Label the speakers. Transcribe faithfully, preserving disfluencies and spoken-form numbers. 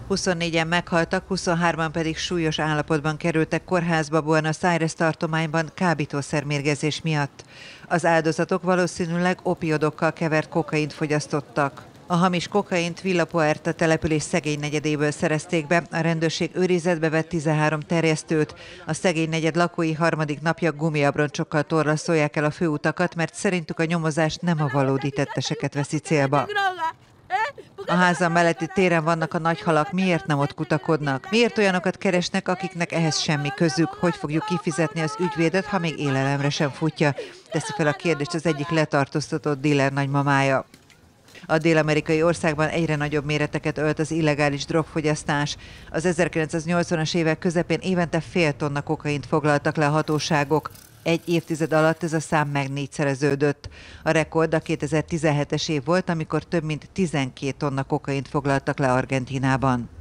Speaker 1: huszonnégyen meghaltak, huszonhárman pedig súlyos állapotban kerültek kórházba Buenos Aires tartományban kábítószermérgezés miatt. Az áldozatok valószínűleg opioidokkal kevert kokaint fogyasztottak. A hamis kokaint Villa Puerta település szegény negyedéből szerezték be, a rendőrség őrizetbe vett tizenhárom terjesztőt. A szegény negyed lakói harmadik napja gumiabroncsokkal torlaszolják el a főutakat, mert szerintük a nyomozás nem a valódi tetteseket veszi célba. A házam melletti téren vannak a nagy halak, miért nem ott kutakodnak? Miért olyanokat keresnek, akiknek ehhez semmi közük? Hogy fogjuk kifizetni az ügyvédet, ha még élelemre sem futja? Teszi fel a kérdést az egyik letartóztatott díler nagymamája. A dél-amerikai országban egyre nagyobb méreteket ölt az illegális drogfogyasztás. Az ezerkilencszáznyolcvanas évek közepén évente fél tonna kokaint foglaltak le a hatóságok. Egy évtized alatt ez a szám meg négyszereződött. A rekord a kétezer-tizenhetes év volt, amikor több mint tizenkét tonna kokaint foglaltak le Argentínában.